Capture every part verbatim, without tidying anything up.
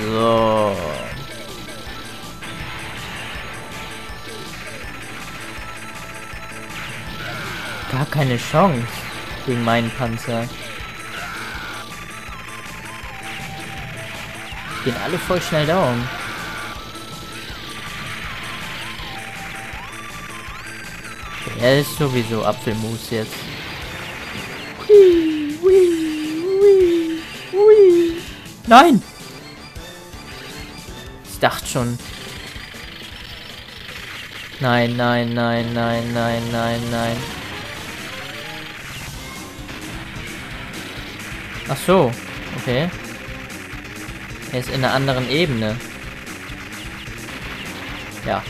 So. Gar keine Chance gegen meinen Panzer. Gehen alle voll schnell down. Er ist sowieso Apfelmus jetzt. Hui, hui, hui, hui. Nein! Ich dachte schon. Nein, nein, nein, nein, nein, nein, nein. Ach so, okay. Er ist in einer anderen Ebene. Ja.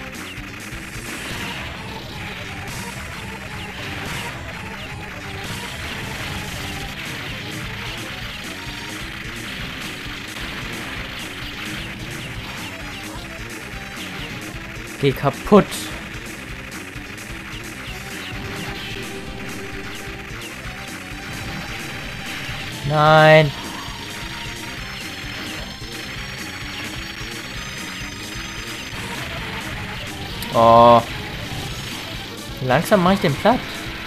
Geh kaputt. Nein. Oh. Langsam mache ich den platt.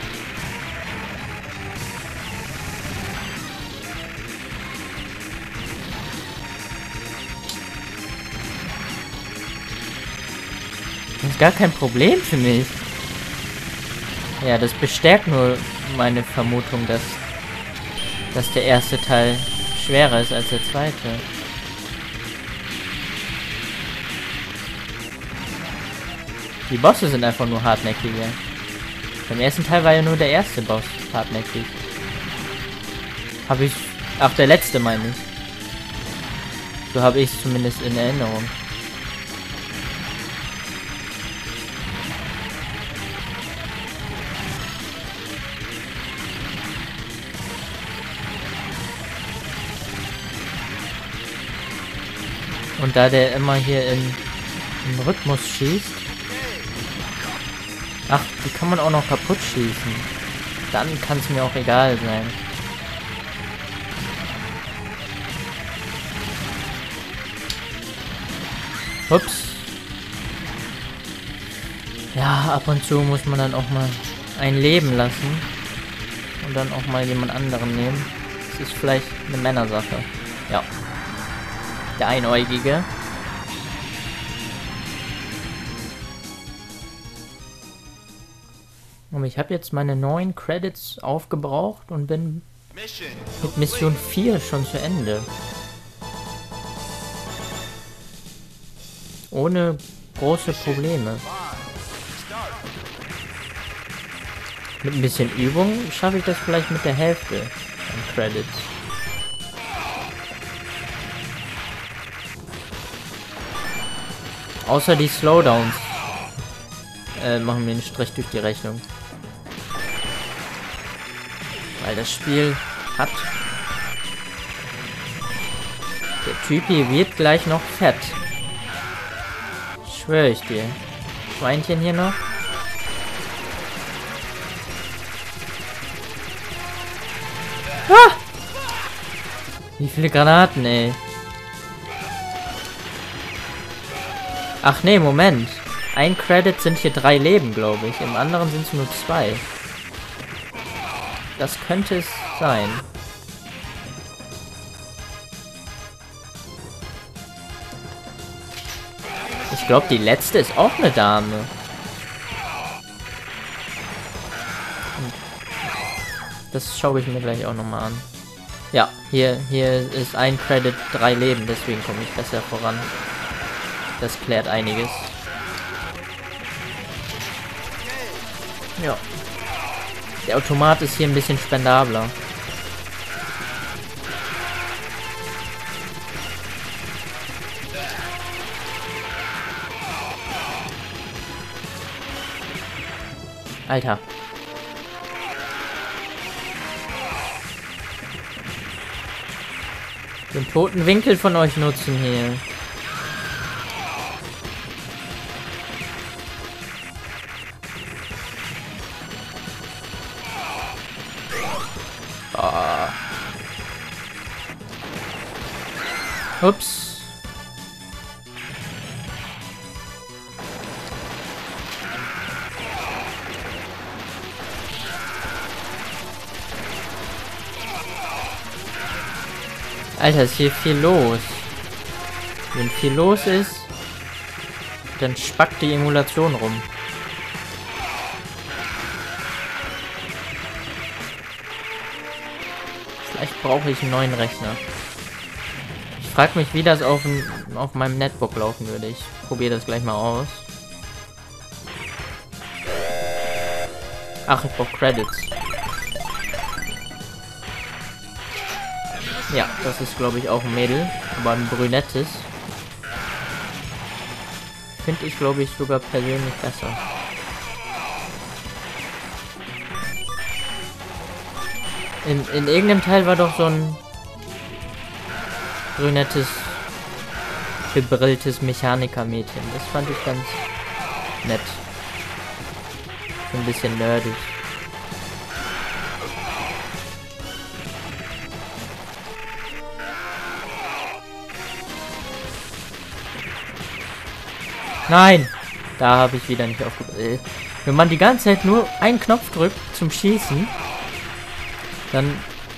Das ist gar kein Problem für mich. Ja, das bestärkt nur meine Vermutung, dass, dass der erste Teil schwerer ist als der zweite. Die Bosse sind einfach nur hartnäckiger. Beim ersten Teil war ja nur der erste Boss hartnäckig. Habe ich... Ach, der letzte meine ich. So habe ich es zumindest in Erinnerung. Und da der immer hier in, in Rhythmus schießt. Ach, die kann man auch noch kaputt schießen. Dann kann es mir auch egal sein. Ups. Ja, ab und zu muss man dann auch mal ein Leben lassen. Und dann auch mal jemand anderen nehmen. Das ist vielleicht eine Männersache. Ja. Der Einäugige. Und ich habe jetzt meine neun Credits aufgebraucht und bin mit Mission vier schon zu Ende. Ohne große Probleme. Mit ein bisschen Übung schaffe ich das vielleicht mit der Hälfte an Credits. Außer die Slowdowns äh, machen mir einen Strich durch die Rechnung. Weil das Spiel hat... Der Typ hier wird gleich noch fett. Schwöre ich dir. Schweinchen hier noch. Ah! Wie viele Granaten, ey. Ach nee, Moment. Ein Credit sind hier drei Leben, glaube ich. Im anderen sind es nur zwei. Das könnte es sein. Ich glaube, die letzte ist auch eine Dame. Das schaue ich mir gleich auch nochmal an. Ja, hier, hier ist ein Credit, drei Leben, deswegen komme ich besser voran. Das klärt einiges. Ja. Der Automat ist hier ein bisschen spendabler. Alter. Den toten Winkel von euch nutzen hier. Ah. Ups. Alter, ist hier viel los. Wenn viel los ist, dann spackt die Emulation rum. Vielleicht brauche ich einen neuen Rechner. Ich frage mich, wie das auf, ein, auf meinem Netbook laufen würde. Ich probiere das gleich mal aus. Ach, ich brauche Credits. Ja, das ist, glaube ich, auch ein Mädel, aber ein brünettes. Finde ich, glaube ich, sogar persönlich besser. In, in irgendeinem Teil war doch so ein brünettes, gebrilltes Mechaniker-Mädchen. Das fand ich ganz nett. So ein bisschen nerdig. Nein! Da habe ich wieder nicht aufgepasst. Wenn man die ganze Zeit nur einen Knopf drückt zum Schießen, dann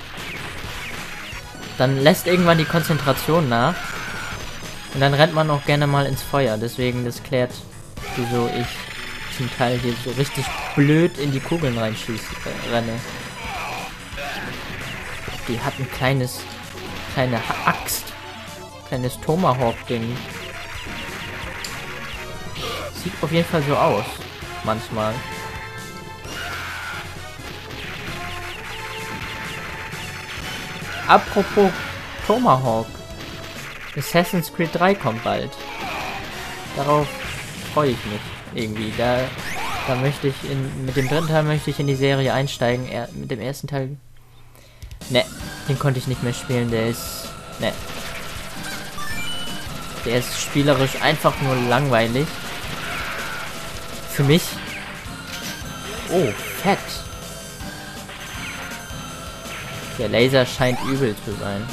dann lässt irgendwann die Konzentration nach. Und dann rennt man auch gerne mal ins Feuer. Deswegen, das klärt, wieso ich zum Teil hier so richtig blöd in die Kugeln reinschieße, äh, renne. Die hat ein kleines, kleine Axt. Kleines Tomahawk-Ding. Sieht auf jeden Fall so aus. Manchmal. Apropos Tomahawk. Assassin's Creed drei kommt bald. Darauf freue ich mich irgendwie. Da, da möchte ich in, mit dem dritten Teil möchte ich in die Serie einsteigen. Er, mit dem ersten Teil. Ne, den konnte ich nicht mehr spielen. Der ist. Ne. Der ist spielerisch einfach nur langweilig. Für mich. Oh, fett. Der Laser scheint übel zu sein.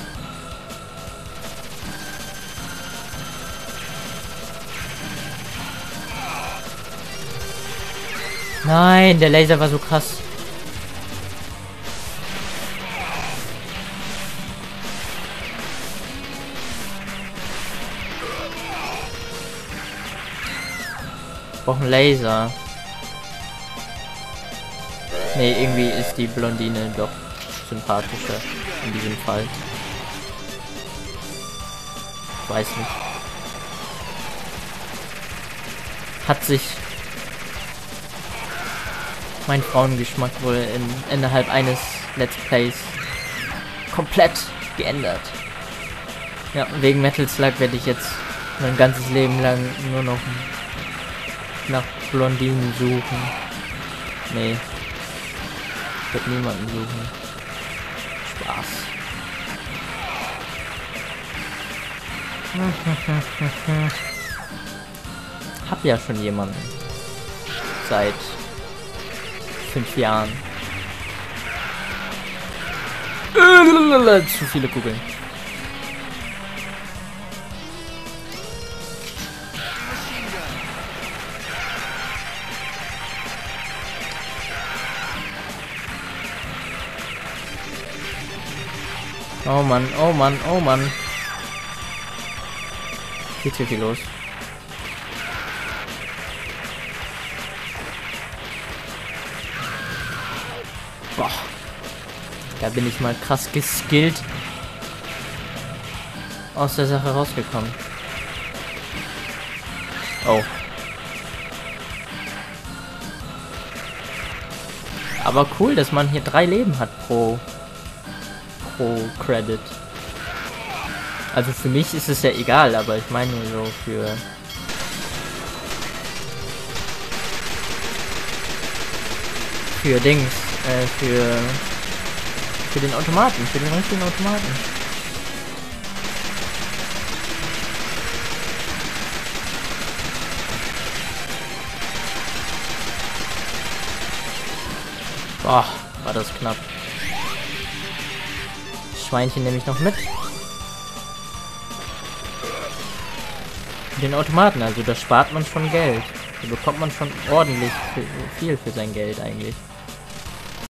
Nein, der Laser war so krass. Ich brauche einen Laser. Nee, irgendwie ist die Blondine doch sympathischer in diesem Fall. Ich weiß nicht. Hat sich mein Frauengeschmack wohl in, innerhalb eines Let's Plays komplett geändert. Ja, wegen Metal Slug werde ich jetzt mein ganzes Leben lang nur noch nach Blondinen suchen. Nee. Ich werde niemanden suchen. Spaß. Hab ja schon jemanden. Seit fünf Jahren. Zu viele Kugeln. Oh Mann, oh Mann, oh Mann. Geht hier viel los. Boah. Da bin ich mal krass geskillt aus der Sache rausgekommen. Oh. Aber cool, dass man hier drei Leben hat pro pro Credit. Also für mich ist es ja egal, aber ich meine nur so für für Dings, äh, für für den Automaten, für den richtigen Automaten. Boah, war das knapp. Schweinchen nehme ich noch mit. Den Automaten, also da spart man schon Geld. Da bekommt man schon ordentlich viel für sein Geld eigentlich.